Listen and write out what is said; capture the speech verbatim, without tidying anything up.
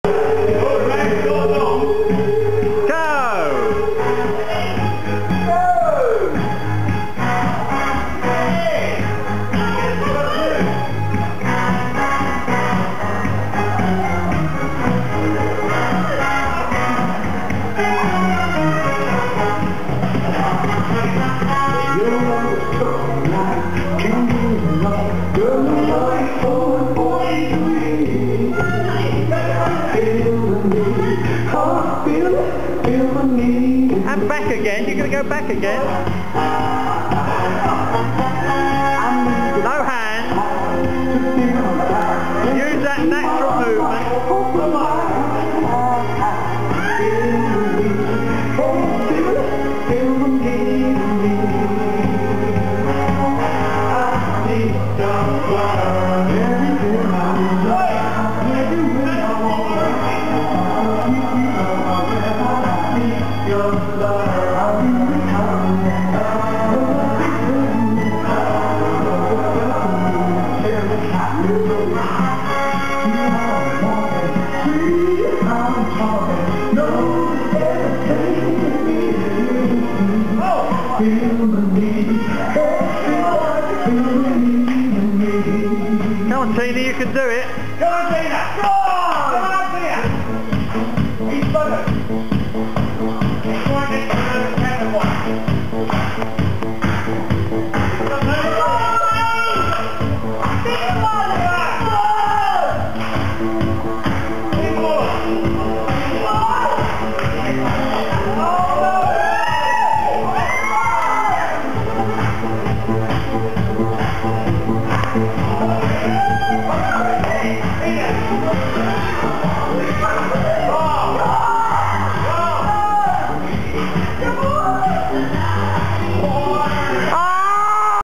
And back again, you're going to go back again. No hands. Use that natural movement. Come on, Tina, you can do it. Come on, Tina. Go!